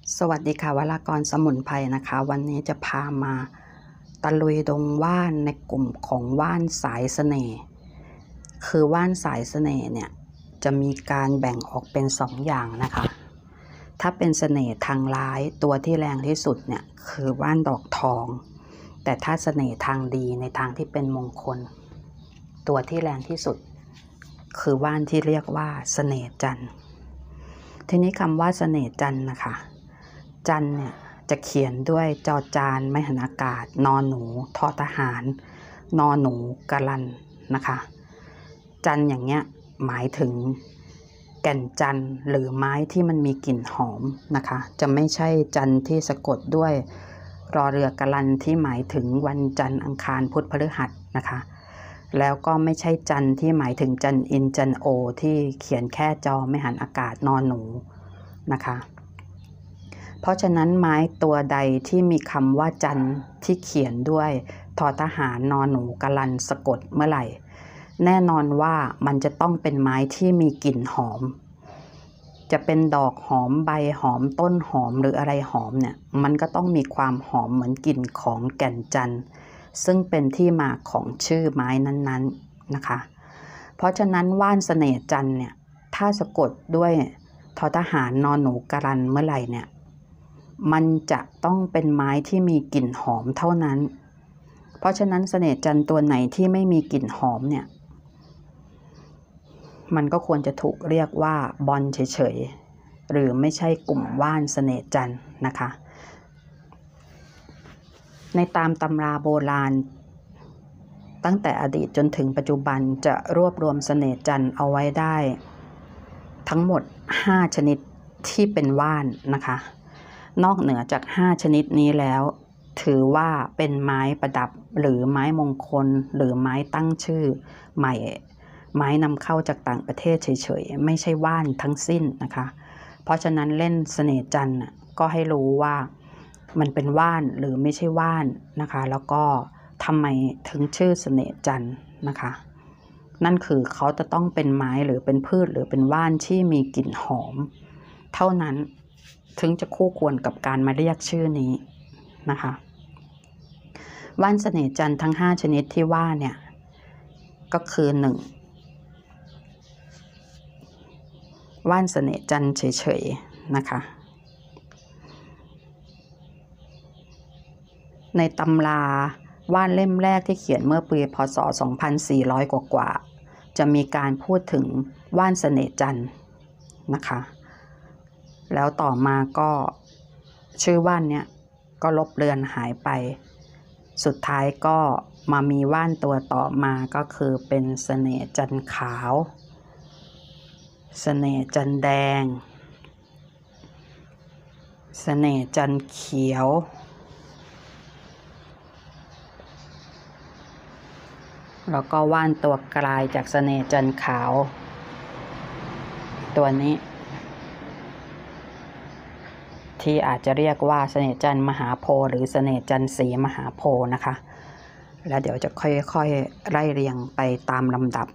สวัสดีค่ะวรากรสมุนไพรนะคะวันนี้จะพามาตะลุยดงว่านในกลุ่มของว่านสายเสน่ห์คือว่านสายเสน่ห์เนี่ยจะมีการแบ่งออกเป็น2 อย่างนะคะถ้าเป็นเสน่ห์ทางร้ายตัวที่แรงที่สุดเนี่ยคือว่านดอกทองแต่ถ้าเสน่ห์ทางดีในทางที่เป็นมงคลตัวที่แรงที่สุดคือว่านที่เรียกว่าเสน่ห์จันทร์ทีนี้คำว่าเสน่ห์จันทร์นะคะจันเนี่ยจะเขียนด้วยจอจานไม้หันอากาศนอหนูทอทหารนอหนูกะลันนะคะจันอย่างเงี้ยหมายถึงแก่นจันหรือไม้ที่มันมีกลิ่นหอมนะคะจะไม่ใช่จันที่สะกดด้วยรอเรือกะลันที่หมายถึงวันจันทร์อังคารพุธพฤหัสนะคะแล้วก็ไม่ใช่จันที่หมายถึงจันอินจันโอที่เขียนแค่จอไม่หันอากาศนอหนูนะคะเพราะฉะนั้นไม้ตัวใดที่มีคำว่าจันที่เขียนด้วยทอทหารนอหนูกะลันสะกดเมื่อไหร่แน่นอนว่ามันจะต้องเป็นไม้ที่มีกลิ่นหอมจะเป็นดอกหอมใบหอมต้นหอมหรืออะไรหอมเนี่ยมันก็ต้องมีความหอมเหมือนกลิ่นของแก่นจันทร์ซึ่งเป็นที่มาของชื่อไม้นั้นๆนะคะเพราะฉะนั้นว่านเสน่ห์จันทร์เนี่ยถ้าสะกดด้วยทอทหารนอหนูกะลันเมื่อไหร่เนี่ยมันจะต้องเป็นไม้ที่มีกลิ่นหอมเท่านั้นเพราะฉะนั้นเสน่ห์จันทร์ตัวไหนที่ไม่มีกลิ่นหอมเนี่ยมันก็ควรจะถูกเรียกว่าบอนเฉยๆหรือไม่ใช่กลุ่มว่านเสน่ห์จันทร์นะคะในตามตำราโบราณตั้งแต่อดีตจนถึงปัจจุบันจะรวบรวมเสน่ห์จันทร์เอาไว้ได้ทั้งหมด5 ชนิดที่เป็นว่านนะคะนอกเหนือจาก5 ชนิดนี้แล้วถือว่าเป็นไม้ประดับหรือไม้มงคลหรือไม้ตั้งชื่อใหม่ไม้นำเข้าจากต่างประเทศเฉยๆไม่ใช่ว่านทั้งสิ้นนะคะเพราะฉะนั้นเล่นเสน่ห์จันทร์ก็ให้รู้ว่ามันเป็นว่านหรือไม่ใช่ว่านนะคะแล้วก็ทำไมถึงชื่อเสน่ห์จันทร์นะคะนั่นคือเขาจะต้องเป็นไม้หรือเป็นพืชหรือเป็นว่านที่มีกลิ่นหอมเท่านั้นถึงจะคู่ควรกับการมาเรียกชื่อนี้นะคะว่านเสน่ห์จันทร์ทั้ง5 ชนิดที่ว่าเนี่ยก็คือ1ว่านเสน่ห์จันทร์เฉยๆนะคะในตำราว่านเล่มแรกที่เขียนเมื่อปีพ.ศ. 2400 กว่าจะมีการพูดถึงว่านเสน่ห์จันทร์นะคะแล้วต่อมาก็ชื่อว่านเนี้ยก็ลบเลือนหายไปสุดท้ายก็มามีว่านตัวต่อมาก็คือเป็นเสน่ห์จันทร์ขาวเสน่ห์จันทร์แดงเสน่ห์จันทร์เขียวแล้วก็ว่านตัวกลายจากเสน่ห์จันทร์ขาวตัวนี้ที่อาจจะเรียกว่าเสน่ห์จันทร์มหาโพธิ์หรือเสน่ห์จันทร์ศรีมหาโพธิ์นะคะแล้วเดี๋ยวจะค่อยๆไล่เรียงไปตามลำดับ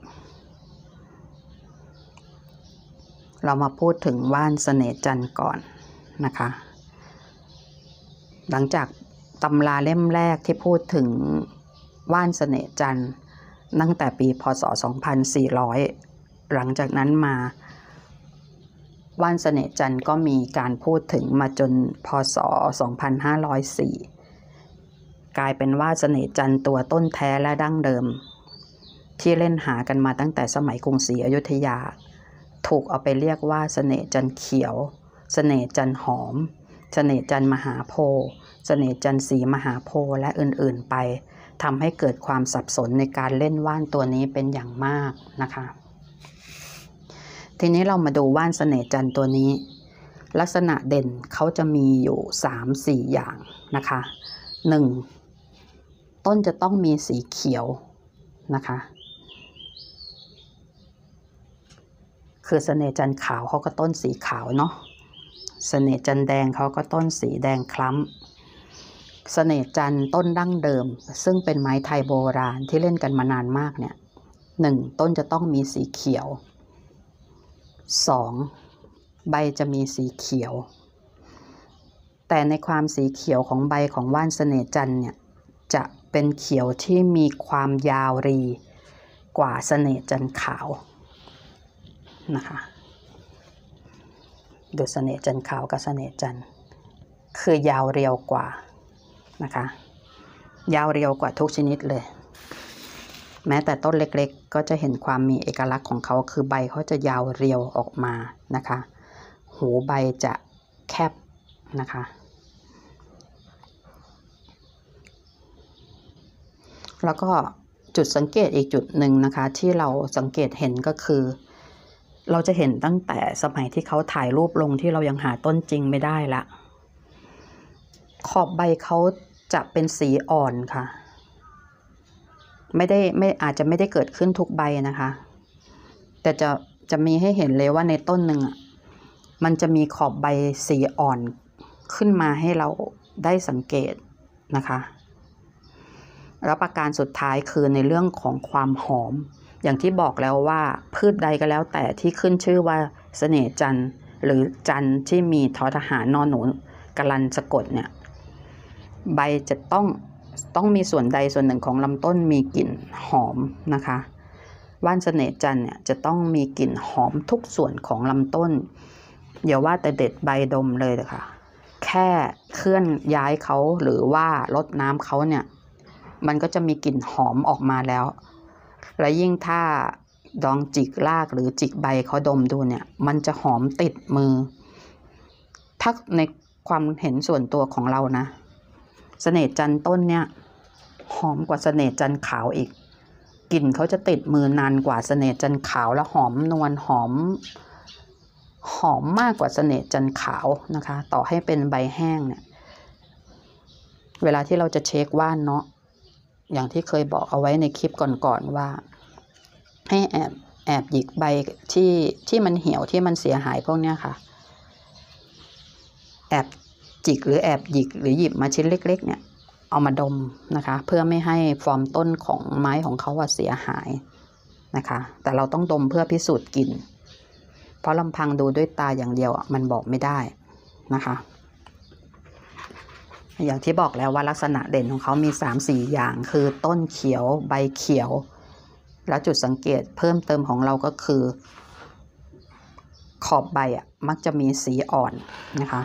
เรามาพูดถึงว่านเสน่ห์จันทร์ก่อนนะคะหลังจากตำราเล่มแรกที่พูดถึงว่านเสน่ห์จันทร์ตั้งแต่ปีพ.ศ. 2400หลังจากนั้นมาว่านเสน่ห์จันทร์ก็มีการพูดถึงมาจนพ.ศ. 2504กลายเป็นว่าเสน่ห์จันทร์ตัวต้นแท้และดั้งเดิมที่เล่นหากันมาตั้งแต่สมัยกรุงศรีอยุธยาถูกเอาไปเรียกว่าเสน่ห์จันทร์เขียวเสน่ห์จันทร์หอมเสน่ห์จันทร์มหาโพธิ์เสน่ห์จันทร์ศรีมหาโพธิ์และอื่นๆไปทำให้เกิดความสับสนในการเล่นว่านตัวนี้เป็นอย่างมากนะคะทีนี้เรามาดูว่านเสน่ห์จันทร์ตัวนี้ลักษณะเด่นเขาจะมีอยู่ 3-4 อย่างนะคะ1ต้นจะต้องมีสีเขียวนะคะคือเสน่ห์จันทร์ขาวเขาก็ต้นสีขาวเนาะเสน่ห์จันทร์แดงเขาก็ต้นสีแดงคล้ำเสน่ห์จันทร์ต้นดั้งเดิมซึ่งเป็นไม้ไทยโบราณที่เล่นกันมานานมากเนี่ย1ต้นจะต้องมีสีเขียว2ใบจะมีสีเขียวแต่ในความสีเขียวของใบของว่านเสน่ห์จันทร์เนี่ยจะเป็นเขียวที่มีความยาวรีกว่าเสน่ห์จันทร์ขาวนะคะดูเสน่ห์จันทร์ขาวกับเสน่ห์จันทร์คือยาวเรียวกว่านะคะยาวเรียวกว่าทุกชนิดเลยแม้แต่ต้นเล็กๆก็จะเห็นความมีเอกลักษณ์ของเขาคือใบเขาจะยาวเรียวออกมานะคะหูใบจะแคบนะคะแล้วก็จุดสังเกตอีกจุดหนึ่งนะคะที่เราสังเกตเห็นก็คือเราจะเห็นตั้งแต่สมัยที่เขาถ่ายรูปลงที่เรายังหาต้นจริงไม่ได้ละขอบใบเขาจะเป็นสีอ่อนค่ะไม่อาจจะไม่ได้เกิดขึ้นทุกใบนะคะแต่จะมีให้เห็นเลยว่าในต้นหนึ่งมันจะมีขอบใบสีอ่อนขึ้นมาให้เราได้สังเกตนะคะแล้วประการสุดท้ายคือในเรื่องของความหอมอย่างที่บอกแล้วว่าพืชใดก็แล้วแต่ที่ขึ้นชื่อว่าเสน่ห์จันทร์หรือจันทร์ที่มีทอทหารนอนหนูกลันสะกดเนี่ยใบจะต้องมีส่วนใดส่วนหนึ่งของลำต้นมีกลิ่นหอมนะคะว่านเสน่ห์จันทร์เนี่ยจะต้องมีกลิ่นหอมทุกส่วนของลำต้นอย่าว่าแต่เด็ดใบดมเลยค่ะแค่เคลื่อนย้ายเขาหรือว่ารดน้ำเขาเนี่ยมันก็จะมีกลิ่นหอมออกมาแล้วและยิ่งถ้าลองจิกรากหรือจิกใบเขาดมดูเนี่ยมันจะหอมติดมือถ้าในความเห็นส่วนตัวของเรานะเสน่ห์จันทร์ต้นเนี่ยหอมกว่าเสน่ห์จันทร์ขาวอีกกลิ่นเขาจะติดมือนานกว่าเสน่ห์จันทร์ขาวและหอมนวลหอมมากกว่าเสน่ห์จันทร์ขาวนะคะต่อให้เป็นใบแห้งเนี่ยเวลาที่เราจะเช็คว่านเนาะอย่างที่เคยบอกเอาไว้ในคลิปก่อนๆว่าให้แอบหยิกใบที่มันเหี่ยวที่มันเสียหายพวกเนี้ยค่ะแอบจิกหรือแอบหยิกหรือหยิบมาชิ้นเล็กๆเนี่ยเอามาดมนะคะเพื่อไม่ให้ฟอร์มต้นของไม้ของเขาเสียหายนะคะแต่เราต้องดมเพื่อพิสูจน์กลิ่นเพราะลำพังดูด้วยตาอย่างเดียวมันบอกไม่ได้นะคะอย่างที่บอกแล้วว่าลักษณะเด่นของเขามี 3-4 อย่างคือต้นเขียวใบเขียวแล้วจุดสังเกตเพิ่มเติมของเราก็คือขอบใบมักจะมีสีอ่อนนะคะ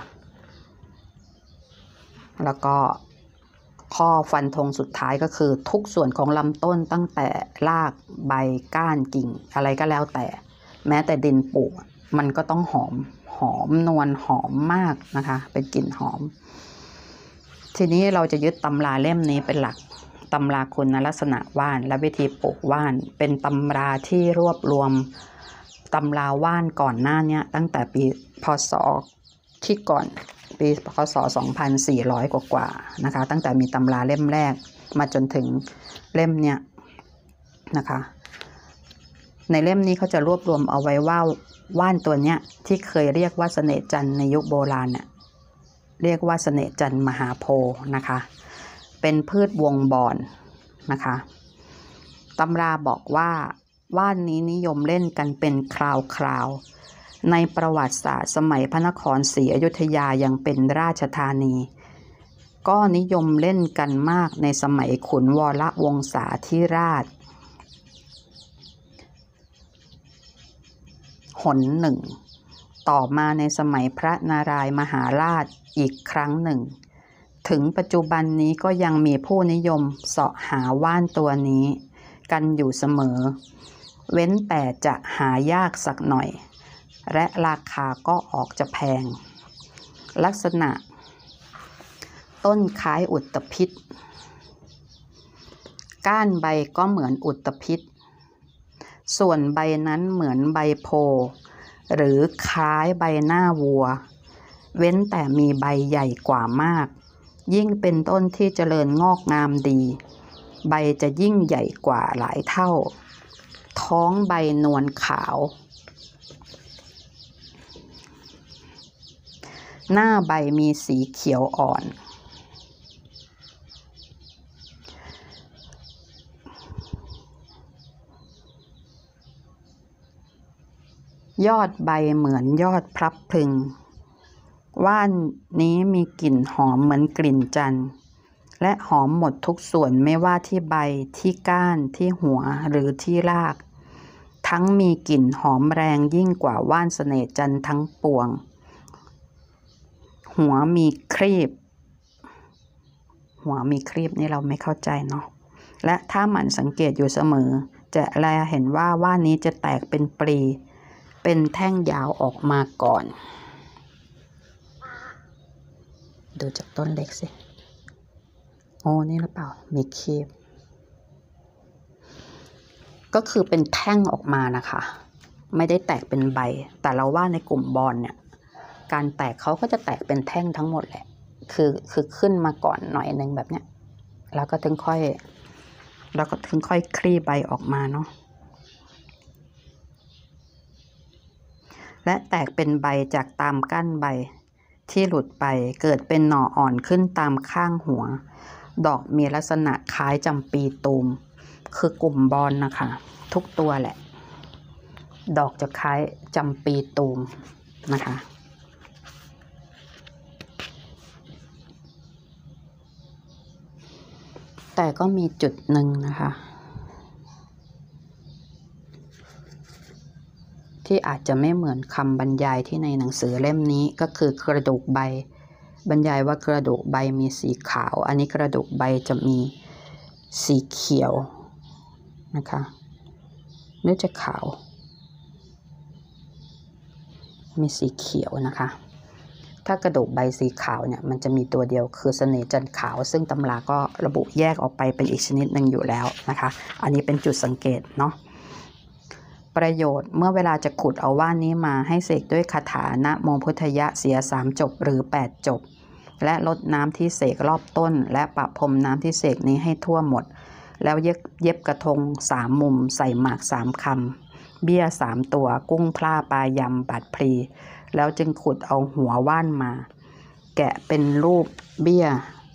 แล้วก็ข้อฟันธงสุดท้ายก็คือทุกส่วนของลำต้นตั้งแต่รากใบก้านกิ่งอะไรก็แล้วแต่แม้แต่ดินปลูกมันก็ต้องหอมนวลหอมมากนะคะเป็นกลิ่นหอมทีนี้เราจะยึดตำราเล่มนี้เป็นหลักตำราคุณลักษณะว่านและวิธีปลูกว่านเป็นตำราที่รวบรวมตำราว่านก่อนหน้านี้ตั้งแต่ปีพ.ศ. ที่ก่อนปีพ.ศ. 2400 กว่านะคะตั้งแต่มีตำราเล่มแรกมาจนถึงเล่มเนี้ยนะคะในเล่มนี้เขาจะรวบรวมเอาไว้ว่าว่านตัวเนี้ยที่เคยเรียกว่าเสน่ห์จันทร์ในยุคโบราณเนี่ยเรียกว่าเสน่ห์จันทร์มหาโพธิ์นะคะเป็นพืชวงบอนนะคะตำราบอกว่าว่านนี้นิยมเล่นกันเป็นคราวในประวัติศาสตร์สมัยพระนครศรีอยุธยายังเป็นราชธานีก็นิยมเล่นกันมากในสมัยขุนวรวงศาธิราชหนหนึ่งต่อมาในสมัยพระนารายมหาราชอีกครั้งหนึ่งถึงปัจจุบันนี้ก็ยังมีผู้นิยมเสาะหาว่านตัวนี้กันอยู่เสมอเว้นแต่จะหายากสักหน่อยและราคาก็ออกจะแพงลักษณะต้นคล้ายอุตภิษก้านใบก็เหมือนอุตภิษส่วนใบนั้นเหมือนใบโพหรือคล้ายใบหน้าวัวเว้นแต่มีใบใหญ่กว่ามากยิ่งเป็นต้นที่เจริญงอกงามดีใบจะยิ่งใหญ่กว่าหลายเท่าท้องใบนวลขาวหน้าใบมีสีเขียวอ่อนยอดใบเหมือนยอดพลับพลึงว่านนี้มีกลิ่นหอมเหมือนกลิ่นจันทร์และหอมหมดทุกส่วนไม่ว่าที่ใบที่ก้านที่หัวหรือที่รากทั้งมีกลิ่นหอมแรงยิ่งกว่าว่านเสน่ห์จันทร์ทั้งปวงหัวมีครีบนี่เราไม่เข้าใจเนาะและถ้าหมั่นสังเกตอยู่เสมอจะแลเห็นว่าว่านนี้จะแตกเป็นปลีเป็นแท่งยาวออกมาก่อนดูจากต้นเล็กสิโอ้นี่หรือเปล่ามีครีบก็คือเป็นแท่งออกมานะคะไม่ได้แตกเป็นใบแต่เราว่าในกลุ่มบอนเนี่ยการแตกเขาก็จะแตกเป็นแท่งทั้งหมดแหละคือขึ้นมาก่อนหน่อยนึงแบบเนี้ยแล้วก็ถึงค่อยคลี่ใบออกมาเนาะและแตกเป็นใบจากตามก้านใบที่หลุดไปเกิดเป็นหน่ออ่อนขึ้นตามข้างหัวดอกมีลักษณะคล้ายจำปีตูมคือกลุ่มบอนนะคะทุกตัวแหละดอกจะคล้ายจำปีตูมนะคะแต่ก็มีจุดหนึ่งนะคะที่อาจจะไม่เหมือนคำบรรยายที่ในหนังสือเล่มนี้ก็คือกระดูกใบบรรยายว่ากระดูกใบมีสีขาวอันนี้กระดูกใบจะมีสีเขียวนะคะหรือจะขาวมีสีเขียวนะคะถ้ากระดูกใบสีขาวเนี่ยมันจะมีตัวเดียวคือเสน่ห์จันทร์ขาวซึ่งตำราก็ระบุแยกออกไปเป็นอีกชนิดหนึ่งอยู่แล้วนะคะอันนี้เป็นจุดสังเกตเนาะประโยชน์เมื่อเวลาจะขุดเอาว่านนี้มาให้เสกด้วยคาถานะโมพุทธยะเสีย3 จบหรือ8 จบและลดน้ำที่เสกรอบต้นและประพรมน้ำที่เสกนี้ให้ทั่วหมดแล้วเย็บกระทง3 มุมใส่หมาก3 คำเบี้ย3 ตัวกุ้งพล่าปลายำบัดพลีแล้วจึงขุดเอาหัวว่านมาแกะเป็นรูปเบี้ย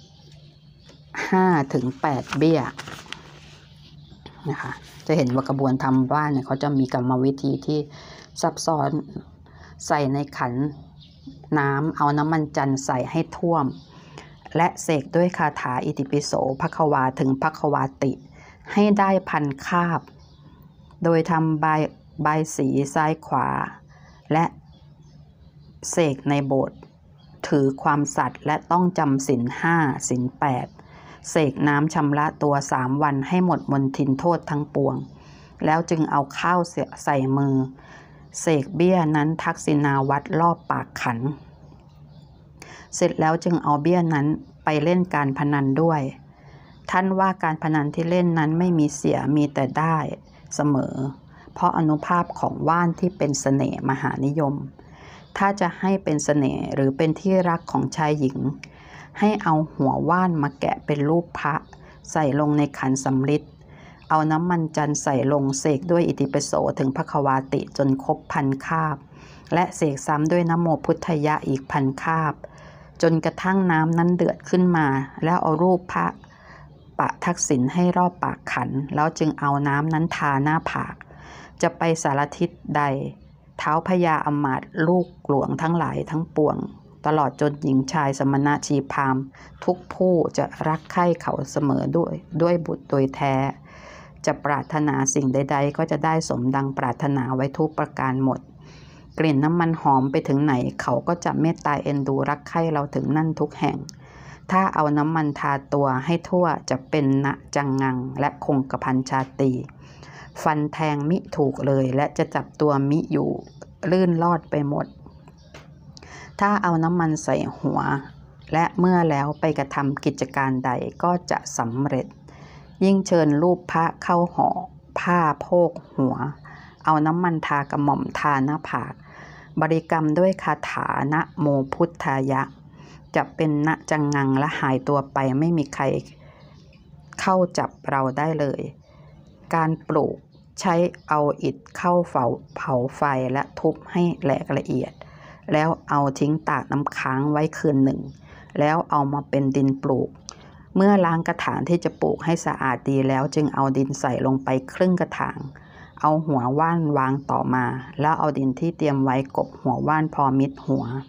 5 ถึง 8 เบี้ยนะคะจะเห็นว่ากระบวนทำว่านเนี่ยเขาจะมีกรรมวิธีที่ซับซ้อนใส่ในขันน้ำเอาน้ำมันจันทร์ใส่ให้ท่วมและเสกด้วยคาถาอิติปิโสภควาถึงภควาติให้ได้1,000 คาบโดยทำใบสีซ้ายขวาและเสกในโบสถ์ถือความสัตย์และต้องจำศีล 5 ศีล 8เสกน้ำชำระตัว3 วันให้หมดมลทินโทษทั้งปวงแล้วจึงเอาข้าวใส่มือเสกเบี้ยนั้นทักษิณาวัดรอบปากขันเสร็จแล้วจึงเอาเบี้ยนั้นไปเล่นการพนันด้วยท่านว่าการพนันที่เล่นนั้นไม่มีเสียมีแต่ได้เสมอเพราะอนุภาพของว่านที่เป็นเสน่ห์มหานิยมถ้าจะให้เป็นเสน่ห์หรือเป็นที่รักของชายหญิงให้เอาหัวว่านมาแกะเป็นรูปพระใส่ลงในขันสำริดเอาน้ำมันจันทร์ใส่ลงเสกด้วยอิติปิโสถึงภควาติจนครบ1,000 คาบและเสกซ้ำด้วยนะโมพุทธยะอีก1,000 คาบจนกระทั่งน้ำนั้นเดือดขึ้นมาแล้วเอารูปพระปะทักษิณให้รอบปากขันแล้วจึงเอาน้ำนั้นทาหน้าผากจะไปสารทิศใดเท้าพญาอมาตย์ลูกหลวงทั้งหลายทั้งปวงตลอดจนหญิงชายสมณะชีพราหมณ์ทุกผู้จะรักใคร่เขาเสมอด้วยบุตรโดยแท้จะปรารถนาสิ่งใดๆก็จะได้สมดังปรารถนาไว้ทุกประการหมดกลิ่นน้ำมันหอมไปถึงไหนเขาก็จะเมตตาเอ็นดูรักใคร่เราถึงนั่นทุกแห่งถ้าเอาน้ำมันทาตัวให้ทั่วจะเป็นณจังงังและคงกระพันชาตรีฟันแทงมิถูกเลยและจะจับตัวมิอยู่ลื่นลอดไปหมดถ้าเอาน้ำมันใส่หัวและเมื่อแล้วไปกระทำกิจการใดก็จะสำเร็จยิ่งเชิญรูปพระเข้าห่อผ้าโพกหัวเอาน้ำมันทากระหม่อมทาหน้าผากบริกรรมด้วยคาถานะโมพุทธายะจะเป็นณจังงังและหายตัวไปไม่มีใครเข้าจับเราได้เลยการปลูกใช้เอาอิฐเข้าเผาไฟและทุบให้แหลกละเอียดแล้วเอาทิ้งตากน้ำค้างไว้คืนหนึ่งแล้วเอามาเป็นดินปลูกเมื่อล้างกระถางที่จะปลูกให้สะอาดดีแล้วจึงเอาดินใส่ลงไปครึ่งกระถางเอาหัวว่านวางต่อมาแล้วเอาดินที่เตรียมไว้กบหัวว่านพอมิดหัว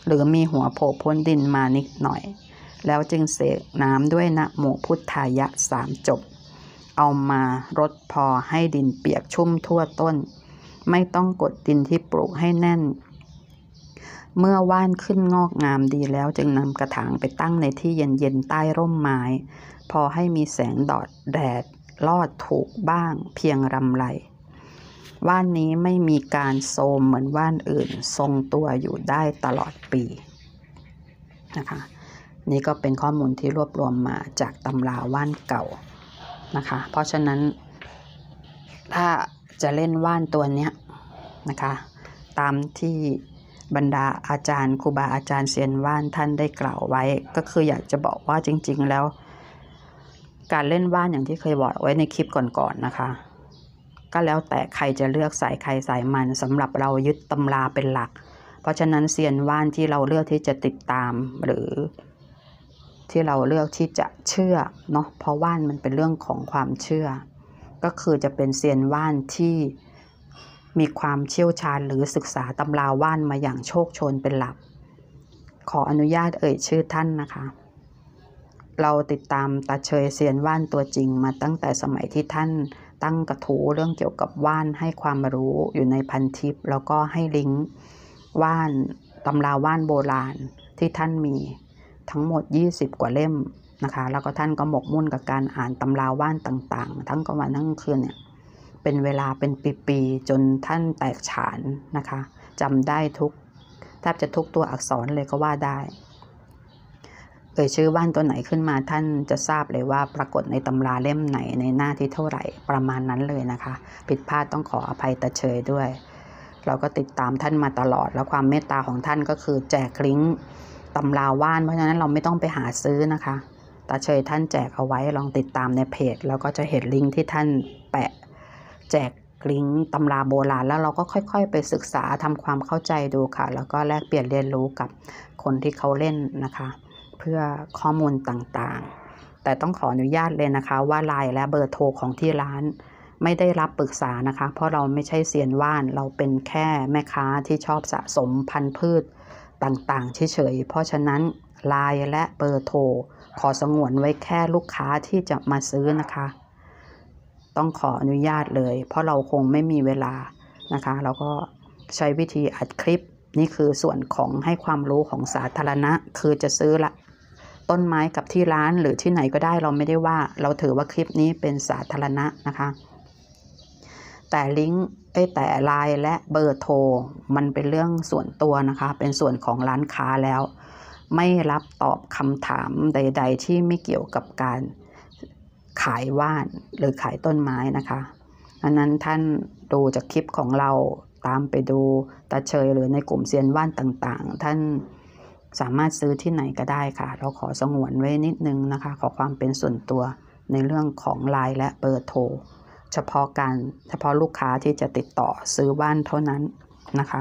หรือมีหัวโผล่พ้นดินมานิดหน่อยแล้วจึงเสกน้ำด้วยนะโมพุทธายะ3 จบเอามารดพอให้ดินเปียกชุ่มทั่วต้นไม่ต้องกดดินที่ปลูกให้แน่นเมื่อว่านขึ้นงอกงามดีแล้วจึงนำกระถางไปตั้งในที่เย็นๆใต้ร่มไม้พอให้มีแสงแดดลอดถูกบ้างเพียงรำไรว่านนี้ไม่มีการโทรมเหมือนว่านอื่นทรงตัวอยู่ได้ตลอดปีนะคะนี่ก็เป็นข้อมูลที่รวบรวมมาจากตำราว่านเก่านะคะเพราะฉะนั้นถ้าจะเล่นว่านตัวเนี้ยนะคะตามที่บรรดาอาจารย์ครูบาอาจารย์เซียนว่านท่านได้กล่าวไว้ก็คืออยากจะบอกว่าจริงๆแล้วการเล่นว่านอย่างที่เคยบอกไว้ในคลิปก่อนๆนะคะก็แล้วแต่ใครจะเลือกสายใครสายมันสำหรับเรายึดตำราเป็นหลักเพราะฉะนั้นเซียนว่านที่เราเลือกที่จะติดตามหรือที่เราเลือกที่จะเชื่อเนาะเพราะว่านมันเป็นเรื่องของความเชื่อก็คือจะเป็นเซียนว่านที่มีความเชี่ยวชาญหรือศึกษาตำราว่านมาอย่างโชคโชนเป็นหลักขออนุญาตเอ่ยชื่อท่านนะคะเราติดตามตาเฉยเซียนว่านตัวจริงมาตั้งแต่สมัยที่ท่านตั้งกระทู้เรื่องเกี่ยวกับว่านให้ความรู้อยู่ในพันทิปแล้วก็ให้ลิงก์ว่านตำราว่านโบราณที่ท่านมีทั้งหมด20 กว่าเล่มนะคะแล้วก็ท่านก็หมกมุ่นกับการอ่านตำราว่านต่างๆทั้งกลางวันทั้งคืนเนี่ยเป็นเวลาเป็นปีๆจนท่านแตกฉานนะคะจำได้แทบจะทุกตัวอักษรเลยก็ว่าได้ชื่อว่านตัวไหนขึ้นมาท่านจะทราบเลยว่าปรากฏในตำราเล่มไหนในหน้าที่เท่าไหร่ประมาณนั้นเลยนะคะผิดพลาดต้องขออภัยตาเฉยด้วยเราก็ติดตามท่านมาตลอดแล้วความเมตตาของท่านก็คือแจกลิงก์ตำราว่านเพราะฉะนั้นเราไม่ต้องไปหาซื้อนะคะตาเฉยท่านแจกเอาไว้ลองติดตามในเพจแล้วก็จะเห็นลิงก์ที่ท่านแปะแจกลิงก์ตำราโบราณแล้วเราก็ค่อยๆไปศึกษาทำความเข้าใจดูค่ะแล้วก็แลกเปลี่ยนเรียนรู้กับคนที่เขาเล่นนะคะเพื่อข้อมูลต่างๆแต่ต้องขออนุญาตเลยนะคะว่าไลน์และเบอร์โทรของที่ร้านไม่ได้รับปรึกษานะคะเพราะเราไม่ใช่เซียนว่านเราเป็นแค่แม่ค้าที่ชอบสะสมพันธุ์พืชต่างๆเฉยๆเพราะฉะนั้นไลน์และเบอร์โทรขอสงวนไว้แค่ลูกค้าที่จะมาซื้อนะคะต้องขออนุญาตเลยเพราะเราคงไม่มีเวลานะคะเราก็ใช้วิธีอัดคลิปนี่คือส่วนของให้ความรู้ของสาธารณะคือจะซื้อละต้นไม้กับที่ร้านหรือที่ไหนก็ได้เราไม่ได้ว่าเราถือว่าคลิปนี้เป็นสาธารณะนะคะแต่ลิงก์แต่ไลน์และเบอร์โทรมันเป็นเรื่องส่วนตัวนะคะเป็นส่วนของร้านค้าแล้วไม่รับตอบคำถามใดๆที่ไม่เกี่ยวกับการขายว่านหรือขายต้นไม้นะคะอันนั้นท่านดูจากคลิปของเราตามไปดูตาเฉยหรือในกลุ่มเซียนว่านต่างๆท่านสามารถซื้อที่ไหนก็ได้ค่ะเราขอสงวนไว้นิดนึงนะคะขอความเป็นส่วนตัวในเรื่องของไลน์และเบอร์โทรเฉพาะลูกค้าที่จะติดต่อซื้อว่านเท่านั้นนะคะ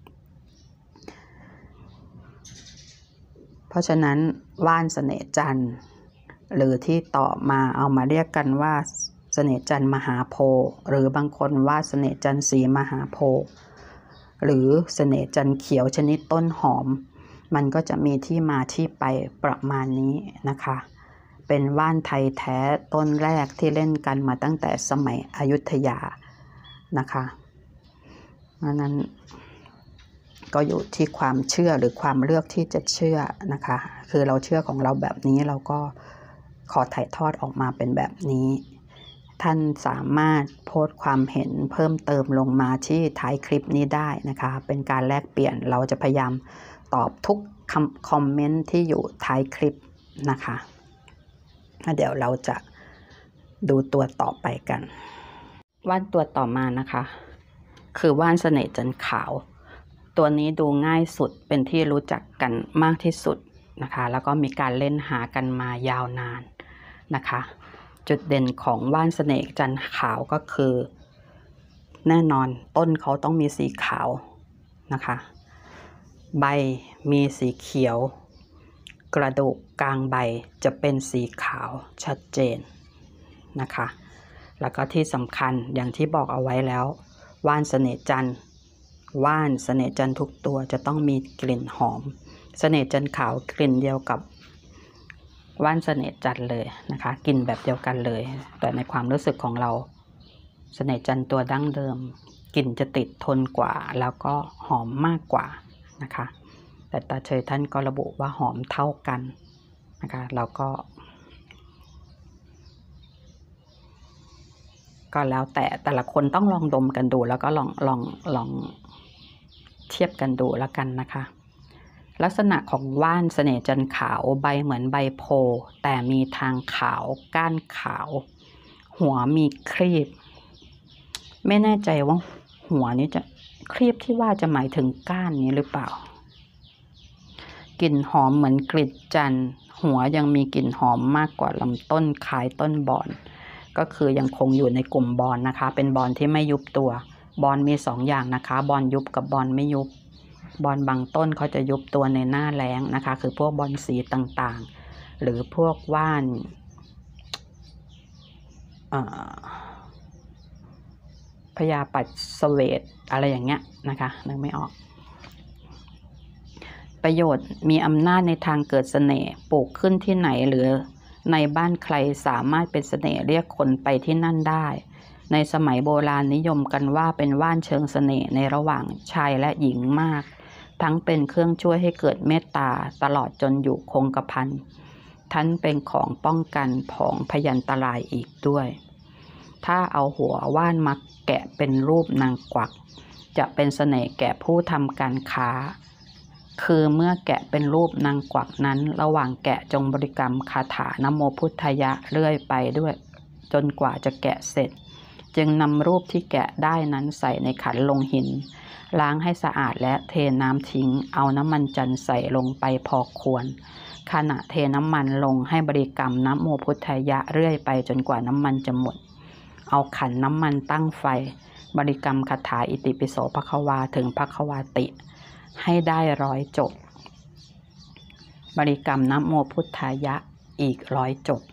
เพราะฉะนั้นว่านเสน่ห์จันทร์หรือที่ต่อมาเอามาเรียกกันว่าเสน่ห์จันทร์มหาโพธิ์หรือบางคนว่าเสน่ห์จันทร์สีมหาโพธิ์หรือเสน่ห์จันทร์เขียวชนิดต้นหอมมันก็จะมีที่มาที่ไปประมาณนี้นะคะเป็นว่านไทยแท้ต้นแรกที่เล่นกันมาตั้งแต่สมัยอยุธยานะคะนั้นก็อยู่ที่ความเชื่อหรือความเลือกที่จะเชื่อนะคะคือเราเชื่อของเราแบบนี้เราก็ขอถ่ายทอดออกมาเป็นแบบนี้ท่านสามารถโพสต์ความเห็นเพิ่มเติมลงมาที่ท้ายคลิปนี้ได้นะคะเป็นการแลกเปลี่ยนเราจะพยายามตอบทุกคอมเมนต์ที่อยู่ท้ายคลิปนะคะเดี๋ยวเราจะดูตัวต่อไปกันว่านตัวต่อมานะคะคือว่านเสน่ห์จันทร์ขาวตัวนี้ดูง่ายสุดเป็นที่รู้จักกันมากที่สุดนะคะแล้วก็มีการเล่นหากันมายาวนานนะคะจุดเด่นของว่านเสน่ห์จันทร์ขาวก็คือแน่นอนต้นเขาต้องมีสีขาวนะคะใบมีสีเขียวกระดูกกลางใบจะเป็นสีขาวชัดเจนนะคะแล้วก็ที่สำคัญอย่างที่บอกเอาไว้แล้วว่านเสน่ห์จันทร์ทุกตัวจะต้องมีกลิ่นหอมเสน่ห์จันทร์ขาวกลิ่นเดียวกับว่านเสน่ห์จันทร์เลยนะคะกลิ่นแบบเดียวกันเลยแต่ในความรู้สึกของเราเสน่ห์จันทร์ตัวดั้งเดิมกลิ่นจะติดทนกว่าแล้วก็หอมมากกว่านะคะแต่ตาเฉยท่านก็ระบุว่าหอมเท่ากันนะคะเราก็แล้วแต่ละคนต้องลองดมกันดูแล้วก็ลองเทียบกันดูแล้วกันนะคะลักษณะของว่านเสน่ห์จันทร์ขาวใบเหมือนใบโพแต่มีทางขาวก้านขาวหัวมีครีบไม่แน่ใจว่าหัวนี้จะครีบที่ว่าจะหมายถึงก้านนี้หรือเปล่ากลิ่นหอมเหมือนกลีบจันทร์หัวยังมีกลิ่นหอมมากกว่าลำต้นคล้ายต้นบอนก็คือยังคงอยู่ในกลุ่มบอนนะคะเป็นบอนที่ไม่ยุบตัวบอนมี2 อย่างนะคะบอนยุบกับบอนไม่ยุบบอนบางต้นเขาจะยุบตัวในหน้าแล้งนะคะคือพวกบอนสีต่างๆหรือพวกว่านพญาปัสเวทอะไรอย่างเงี้ยนะคะนึกไม่ออกประโยชน์มีอำนาจในทางเกิดเสน่ห์ปลูกขึ้นที่ไหนหรือในบ้านใครสามารถเป็นเสน่ห์เรียกคนไปที่นั่นได้ในสมัยโบราณนิยมกันว่าเป็นว่านเชิงเสน่ห์ในระหว่างชายและหญิงมากทั้งเป็นเครื่องช่วยให้เกิดเมตตาตลอดจนอยู่คงกระพันทั้งเป็นของป้องกันผองพยันตรายอีกด้วยถ้าเอาหัวว่านมาแกะเป็นรูปนางกวักจะเป็นเสน่ห์แก่ผู้ทำการค้าคือเมื่อแกะเป็นรูปนางกวักนั้นระหว่างแกะจงบริกรรมคาถานะโมพุทธายะเรื่อยไปด้วยจนกว่าจะแกะเสร็จจึงนำรูปที่แกะได้นั้นใส่ในขันลงหินล้างให้สะอาดและเทน้ำทิ้งเอาน้ำมันจันทร์ใส่ลงไปพอควรขณะเทน้ำมันลงให้บริกรรมนะโมพุทธายะเรื่อยไปจนกว่าน้ำมันจะหมดเอาขันน้ำมันตั้งไฟบริกรรมคาถาอิติปิโสภควาถึงภควาติให้ได้100 จบบริกรรมนะโมพุทธายะอีก100 จบ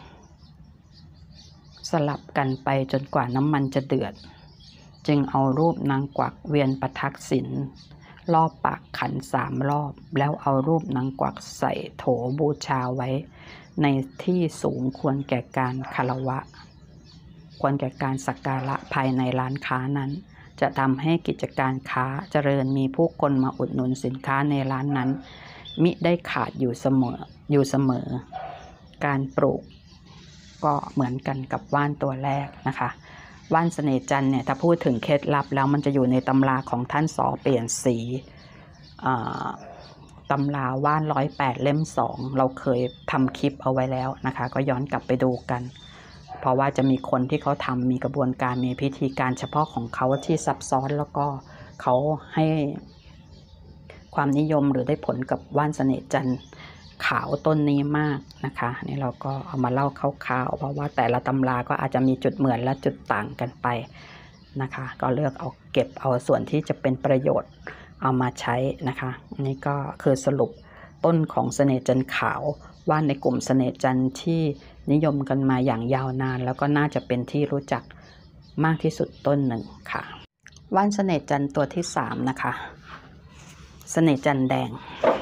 สลับกันไปจนกว่าน้ำมันจะเดือดจึงเอารูปนางกวักเวียนประทักษิณรอบปากขัน3 รอบแล้วเอารูปนางกวักใส่โถบูชาไว้ในที่สูงควรแก่การคารวะควรแก่การสักการะภายในร้านค้านั้นจะทำให้กิจการค้าเจริญมีผู้คนมาอุดหนุนสินค้าในร้านนั้นมิได้ขาดอยู่เสมอการปลูกก็เหมือนกันกับว่านตัวแรกนะคะว่านเสน่ห์จันทร์เนี่ยถ้าพูดถึงเคล็ดลับแล้วมันจะอยู่ในตำราของท่านสอเปลี่ยนสีตำราว่าน108 เล่ม 2เราเคยทำคลิปเอาไว้แล้วนะคะก็ย้อนกลับไปดูกันเพราะว่าจะมีคนที่เขาทำมีกระบวนการมีพิธีการเฉพาะของเขาที่ซับซ้อนแล้วก็เขาให้ความนิยมหรือได้ผลกับว่านเสน่ห์จันทร์ขาวต้นนี้มากนะคะนี่เราก็เอามาเล่าคร่าวๆเพราะว่าแต่ละตำราก็อาจจะมีจุดเหมือนและจุดต่างกันไปนะคะก็เลือกเอาเก็บเอาส่วนที่จะเป็นประโยชน์เอามาใช้นะคะนี่ก็คือสรุปต้นของเสน่ห์จันทร์ขาวว่านในกลุ่มเสน่ห์จันทร์ที่นิยมกันมาอย่างยาวนานแล้วก็น่าจะเป็นที่รู้จักมากที่สุดต้นหนึ่งค่ะว่านเสน่ห์จันทร์ตัวที่3นะคะเสน่ห์จันทร์แดง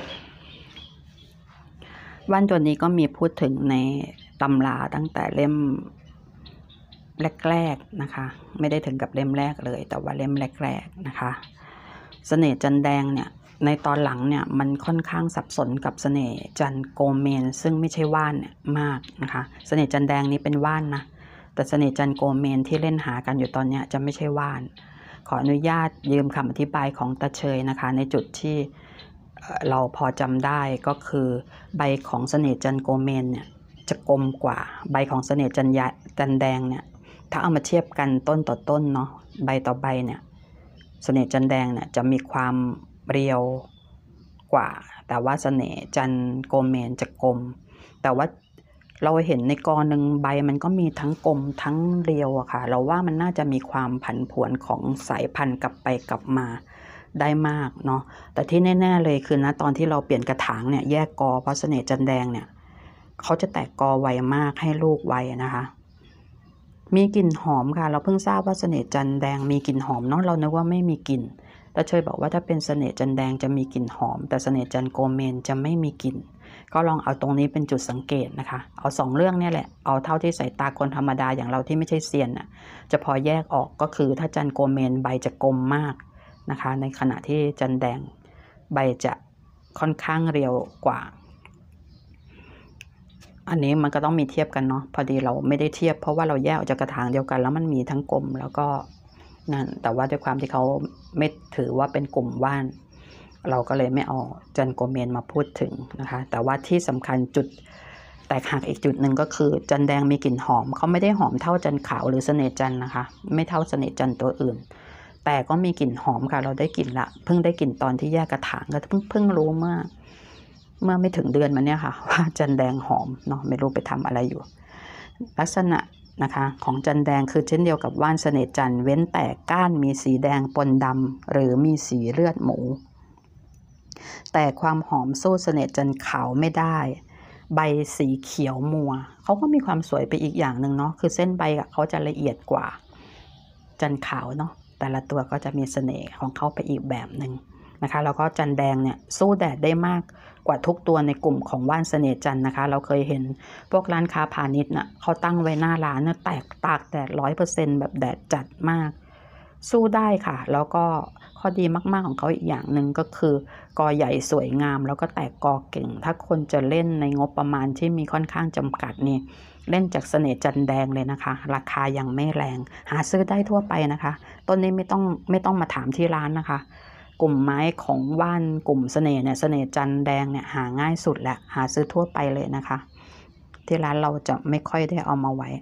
ว่านตัวนี้ก็มีพูดถึงในตำราตั้งแต่เล่มแรกๆนะคะไม่ได้ถึงกับเล่มแรกเลยแต่ว่าเล่มแรกๆนะคะเสน่ห์จันทร์แดงเนี่ยในตอนหลังเนี่ยมันค่อนข้างสับสนกับเสน่ห์จันทร์โกเมนซึ่งไม่ใช่ว่านเนี่ยมากนะคะเสน่ห์จันทร์แดงนี้เป็นว่านนะแต่เสน่ห์จันทร์โกเมนที่เล่นหากันอยู่ตอนนี้จะไม่ใช่ว่านขออนุญาตยืมคำอธิบายของตาเชยนะคะในจุดที่เราพอจำได้ก็คือใบของเสน่ห์จันทร์โกเมนเนี่ยจะกลมกว่าใบของเสน่ห์จันทร์แดงเนี่ยถ้าเอามาเทียบกันต้นต่อต้นเนาะใบต่อใบเนี่ยเสน่ห์จันทร์แดงเนี่ยจะมีความเรียวกว่าแต่ว่าเสน่ห์จันทร์โกเมนจะกลมแต่ว่าเราเห็นในกอหนึ่งใบมันก็มีทั้งกลมทั้งเรียวอะค่ะเราว่ามันน่าจะมีความผันผวนของสายพันธุ์กลับไปกลับมาได้มากเนาะแต่ที่แน่ๆเลยคือนะตอนที่เราเปลี่ยนกระถางเนี่ยแยกกอเพราะเสน่ห์จันทร์แดงเนี่ยเขาจะแตกกอไวมากให้ลูกไวนะคะมีกลิ่นหอมค่ะเราเพิ่งทราบว่าเสน่ห์จันทร์แดงมีกลิ่นหอมเนาะเรานึกว่าไม่มีกลิ่นแต่ตาเชยบอกว่าถ้าเป็นเสน่ห์จันแดงจะมีกลิ่นหอมแต่เสน่ห์จันโกเมนจะไม่มีกลิ่นก็ลองเอาตรงนี้เป็นจุดสังเกตนะคะเอา2เรื่องเนี่ยแหละเอาเท่าที่สายตาคนธรรมดาอย่างเราที่ไม่ใช่เซียนน่ะจะพอแยกออกก็คือถ้าจันโกเมนใบจะกลมมากนะคะในขณะที่จันแดงใบจะค่อนข้างเรียวกว่าอันนี้มันก็ต้องมีเทียบกันเนาะพอดีเราไม่ได้เทียบเพราะว่าเราแยกออกจากกระถางเดียวกันแล้วมันมีทั้งกลมแล้วก็นั่นแต่ว่าด้วยความที่เขาไม่ถือว่าเป็นกลุ่มว่านเราก็เลยไม่เอาจันโกเมนมาพูดถึงนะคะแต่ว่าที่สำคัญจุดแตกหักอีกจุดหนึ่งก็คือจันแดงมีกลิ่นหอมเขาไม่ได้หอมเท่าจันขาวหรือเสน่ห์จันนะคะไม่เท่าเสน่ห์จันตัวอื่นแต่ก็มีกลิ่นหอมค่ะเราได้กลิ่นละเพิ่งได้กลิ่นตอนที่แยกกระถางก็เพิ่งรู้เมื่อไม่ถึงเดือนมาเนี่ยค่ะว่าจันแดงหอมเนาะไม่รู้ไปทำอะไรอยู่ลักษณะนะคะของจันแดงคือเช่นเดียวกับว่านเสน่ห์จันเว้นแต่ก้านมีสีแดงปนดำหรือมีสีเลือดหมูแต่ความหอมสู้เสน่ห์จันขาวไม่ได้ใบสีเขียวมัวเขาก็มีความสวยไปอีกอย่างหนึ่งเนาะคือเส้นใบเขาจะละเอียดกว่าจันขาวเนาะแต่ละตัวก็จะมีเสน่ห์ของเขาไปอีกแบบหนึ่งนะคะแล้วก็จันแดงเนี่ยสู้แดดได้มากกว่าทุกตัวในกลุ่มของว่านเสน่ห์จันนะคะเราเคยเห็นพวกร้านค้าพาณิชย์น่ะเขาตั้งไว้หน้าร้านเนี่ยตากแดด100%แบบแดดจัดมากสู้ได้ค่ะแล้วก็ข้อดีมากๆของเขาอีกอย่างหนึ่งก็คือกอใหญ่สวยงามแล้วก็แตกกอเก่งถ้าคนจะเล่นในงบประมาณที่มีค่อนข้างจำกัดนี่เล่นจากเสน่ห์จันแดงเลยนะคะราคายังไม่แรงหาซื้อได้ทั่วไปนะคะต้นนี้ไม่ต้องมาถามที่ร้านนะคะกลุ่มไม้ของว่านกลุ่มเสน่ห์เนี่ยเสน่ห์จันแดงเนี่ยหาง่ายสุดแหละหาซื้อทั่วไปเลยนะคะที่ร้านเราจะไม่ค่อยได้เอามาไว้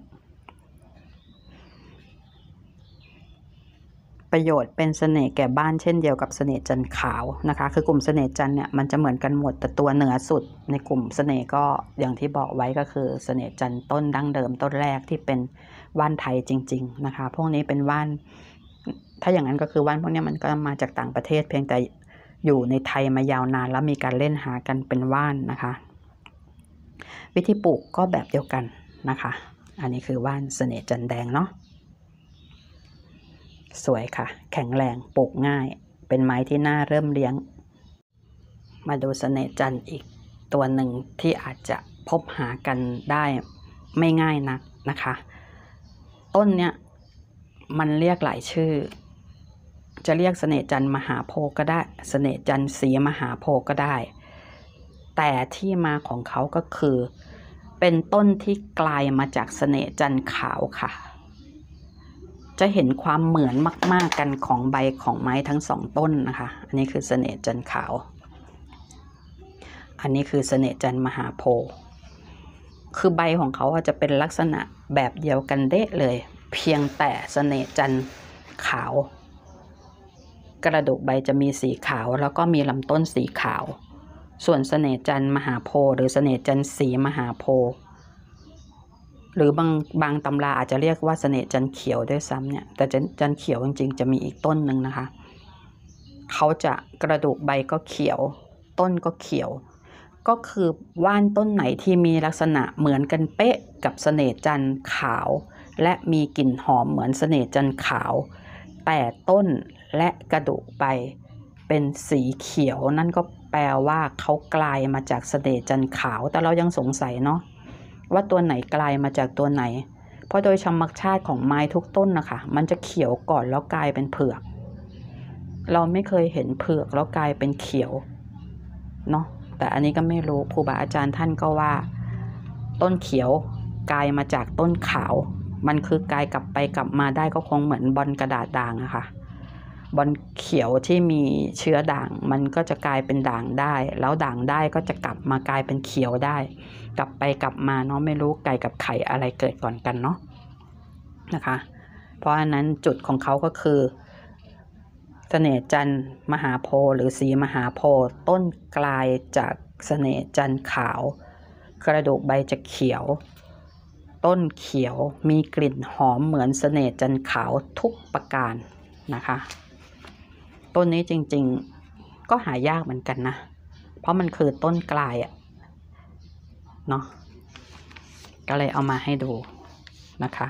ประโยชน์เป็นเสน่ห์แก่บ้านเช่นเดียวกับเสน่ห์จันขาวนะคะคือกลุ่มเสน่ห์จันเนี่ยมันจะเหมือนกันหมดแต่ตัวเหนือสุดในกลุ่มเสน่ห์ก็อย่างที่บอกไว้ก็คือเสน่ห์จันต้นดั้งเดิมต้นแรกที่เป็นว่านไทยจริงๆนะคะพวกนี้เป็นว่านถ้าอย่างนั้นก็คือว่านพวกนี้มันก็มาจากต่างประเทศเพียงแต่อยู่ในไทยมายาวนานแล้วมีการเล่นหากันเป็นว่านนะคะวิธีปลูกก็แบบเดียวกันนะคะอันนี้คือว่านเสน่ห์จันแดงเนาะสวยค่ะแข็งแรงปลูกง่ายเป็นไม้ที่น่าเริ่มเลี้ยงมาดูเสน่ห์จันอีกตัวหนึ่งที่อาจจะพบหากันได้ไม่ง่ายนักนะคะต้นเนี้ยมันเรียกหลายชื่อจะเรียกเสน่ห์จันมหาโพธิ์ก็ได้เสน่ห์จันสีมหาโพธิ์ก็ได้แต่ที่มาของเขาก็คือเป็นต้นที่กลายมาจากเสน่ห์จันขาวค่ะจะเห็นความเหมือนมากๆกันของใบของไม้ทั้งสองต้นนะคะอันนี้คือเสน่ห์จันขาวอันนี้คือเสน่ห์จันมหาโพธิ์คือใบของเขาจะเป็นลักษณะแบบเดียวกันเด๊ะเลยเพียงแต่เสน่ห์จันขาวกระดูกใบจะมีสีขาวแล้วก็มีลำต้นสีขาวส่วนเสน่ห์จันมหาโพธิ์หรือเสน่ห์จันสีมหาโพธิ์หรือบางตำราอาจจะเรียกว่าเสน่ห์จันเขียวด้วยซ้ำเนี่ยแต่จันเขียวจริงๆจะมีอีกต้นหนึ่งนะคะเขาจะกระดูกใบก็เขียวต้นก็เขียวก็คือว่านต้นไหนที่มีลักษณะเหมือนกันเป๊ะกับเสน่ห์จันขาวและมีกลิ่นหอมเหมือนเสน่ห์จันขาวแต่ต้นและกระดูกใบเป็นสีเขียวนั่นก็แปลว่าเขากลายมาจากเสน่ห์จันขาวแต่เรายังสงสัยเนาะว่าตัวไหนกลายมาจากตัวไหนเพราะโดยธรรมชาติของไม้ทุกต้นนะคะมันจะเขียวก่อนแล้วกลายเป็นเผือกเราไม่เคยเห็นเผือกแล้วกลายเป็นเขียวเนาะแต่อันนี้ก็ไม่รู้ครูบาอาจารย์ท่านก็ว่าต้นเขียวกลายมาจากต้นขาวมันคือกลายกลับไปกลับมาได้ก็คงเหมือนบอลกระดาษด่างอะค่ะบอลเขียวที่มีเชื้อด่างมันก็จะกลายเป็นด่างได้แล้วด่างได้ก็จะกลับมากลายเป็นเขียวได้กลับไปกลับมาเนาะไม่รู้ไก่กับไข่อะไรเกิดก่อนกันเนาะนะคะเพราะฉะนั้นจุดของเขาก็คือเสน่ห์จันมหาโพธิ์หรือสีมหาโพธิ์ต้นกลายจากเสน่ห์จันขาวกระดูกใบจะเขียวต้นเขียวมีกลิ่นหอมเหมือนเสน่ห์จันขาวทุกประการนะคะต้นนี้จริงๆก็หายากเหมือนกันนะเพราะมันคือต้นกลายอะเนาะก็เลยเอามาให้ดูนะคะ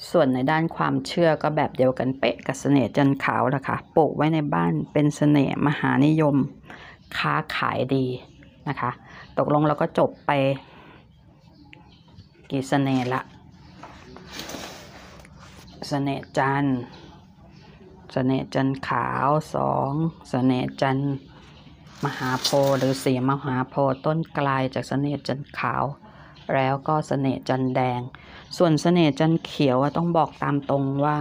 ส่วนในด้านความเชื่อก็แบบเดียวกันเป๊ะกับเสน่ห์จันทร์ขาวแหละค่ะปลูกไว้ในบ้านเป็นเสน่ห์มหานิยมค้าขายดีนะคะตกลงเราก็จบไปกี่เสน่ห์ละเสน่ห์จันทร์เสน่ห์จันทร์ขาว2เสน่ห์จันทร์มหาโพธิ์หรือสีมหาโพธิ์ต้นกลายจากเสน่ห์จันทร์ขาวแล้วก็เสน่ห์จันทร์แดงส่วนเสน่ห์จันทร์เขียวต้องบอกตามตรงว่า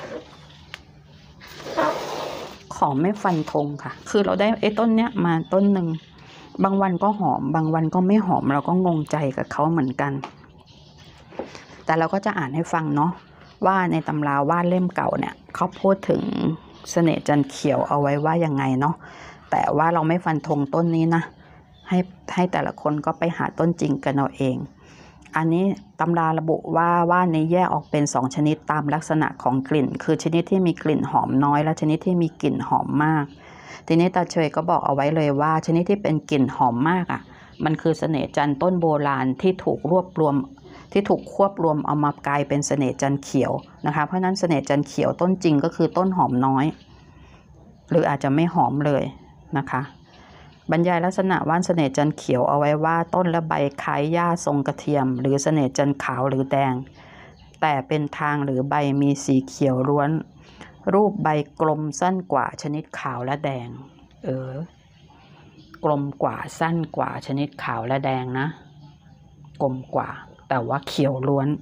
ขอไม่ฟันธงค่ะคือเราได้ต้นเนี้ยมาต้นหนึ่งบางวันก็หอมบางวันก็ไม่หอมเราก็งงใจกับเขาเหมือนกันแต่เราก็จะอ่านให้ฟังเนาะว่าในตำราวาดเล่มเก่าเนี่ยเขาพูดถึงเสน่ห์จันทร์เขียวเอาไว้ว่ายังไงเนาะแต่ว่าเราไม่ฟันธงต้นนี้นะให้แต่ละคนก็ไปหาต้นจริงกันเอาเองอันนี้ตำราระบุว่าว่านนี้แยกออกเป็น2ชนิดตามลักษณะของกลิ่นคือชนิดที่มีกลิ่นหอมน้อยและชนิดที่มีกลิ่นหอมมากทีนี้ตาเฉยก็บอกเอาไว้เลยว่าชนิดที่เป็นกลิ่นหอมมากมันคือเสน่ห์จันทร์ต้นโบราณที่ถูกควบรวมเอามากลายเป็นเสน่ห์จันทร์เขียวนะคะเพราะนั้นเสน่ห์จันทร์เขียวต้นจริงก็คือต้นหอมน้อยหรืออาจจะไม่หอมเลยนะคะบรรยายลักษณะว่านเสน่ห์จันทร์เขียวเอาไว้ว่าต้นและใบคล้ายหญ้าทรงกระเทียมหรือเสน่ห์จันทร์ขาวหรือแดงแต่เป็นทางหรือใบมีสีเขียวล้วนรูปใบกลมสั้นกว่าชนิดขาวและแดงกลมกว่าสั้นกว่าชนิดขาวและแดงนะกลมกว่าแต่ว่าเขียวล้วน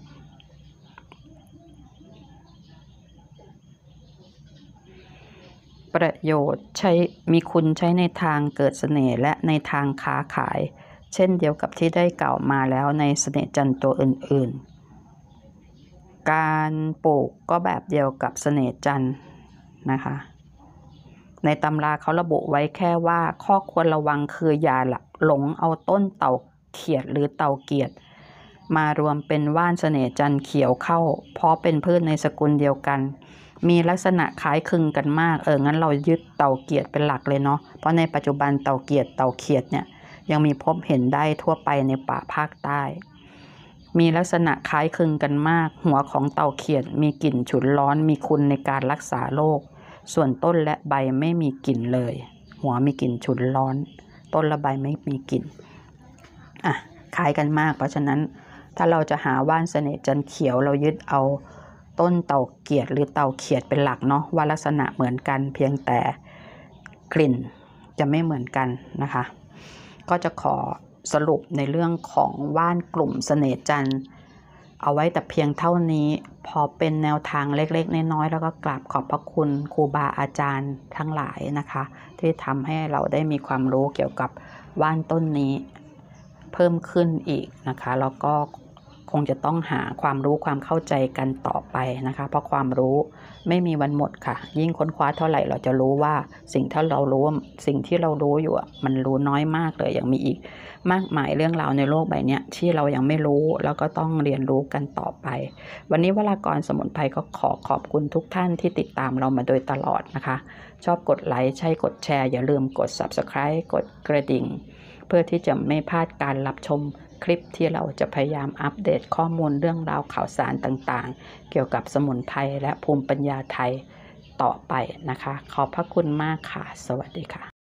ประโยชน์มีคุณใช้ในทางเกิดเสน่ห์และในทางค้าขายเช่นเดียวกับที่ได้กล่าวมาแล้วในเสน่ห์จันทร์ตัวอื่นๆการปลูกก็แบบเดียวกับเสน่ห์จันทร์นะคะในตำราเขาระบุไว้แค่ว่าข้อควรระวังคืออย่าหลงเอาต้นเต่าเขียดหรือเต่าเกียดมารวมเป็นว่านเสน่ห์จันทร์เขียวเข้าเพราะเป็นพืชในสกุลเดียวกันมีลักษณะคล้ายคลึงกันมากงั้นเรายึดเต่าเกียดเป็นหลักเลยเนาะเพราะในปัจจุบันเต่าเกียดเต่าเขียดเนี่ยยังมีพบเห็นได้ทั่วไปในป่าภาคใต้มีลักษณะคล้ายคลึงกันมากหัวของเต่าเขียดมีกลิ่นฉุนร้อนมีคุณในการรักษาโรคส่วนต้นและใบไม่มีกลิ่นเลยหัวมีกลิ่นฉุนร้อนต้นและใบไม่มีกลิ่นคล้ายกันมากเพราะฉะนั้นถ้าเราจะหาว่านเสน่ห์จันทร์เขียวเรายึดเอาต้นเต่าเกียดหรือเต่าเขียดเป็นหลักเนาะว่าลักษณะเหมือนกันเพียงแต่กลิ่นจะไม่เหมือนกันนะคะก็จะขอสรุปในเรื่องของว่านกลุ่มเสน่ห์จันทร์เอาไว้แต่เพียงเท่านี้พอเป็นแนวทางเล็กๆน้อยๆแล้วก็กราบขอบพระคุณครูบาอาจารย์ทั้งหลายนะคะที่ทำให้เราได้มีความรู้เกี่ยวกับว่านต้นนี้เพิ่มขึ้นอีกนะคะแล้วก็คงจะต้องหาความรู้ความเข้าใจกันต่อไปนะคะเพราะความรู้ไม่มีวันหมดค่ะยิ่งค้นคว้าเท่าไหร่เราจะรู้ว่าสิ่งที่เรารู้อยู่มันรู้น้อยมากเลยยังมีอีกมากมายเรื่องราวในโลกใบนี้ที่เรายังไม่รู้แล้วก็ต้องเรียนรู้กันต่อไปวันนี้วรากรสมุนไพรก็ขอบคุณทุกท่านที่ติดตามเรามาโดยตลอดนะคะชอบกดไลค์ใช่กดแชร์อย่าลืมกด Subscribe กดกระดิ่งเพื่อที่จะไม่พลาดการรับชมคลิปที่เราจะพยายามอัปเดตข้อมูลเรื่องราวข่าวสารต่างๆเกี่ยวกับสมุนไพรและภูมิปัญญาไทยต่อไปนะคะขอบพระคุณมากค่ะสวัสดีค่ะ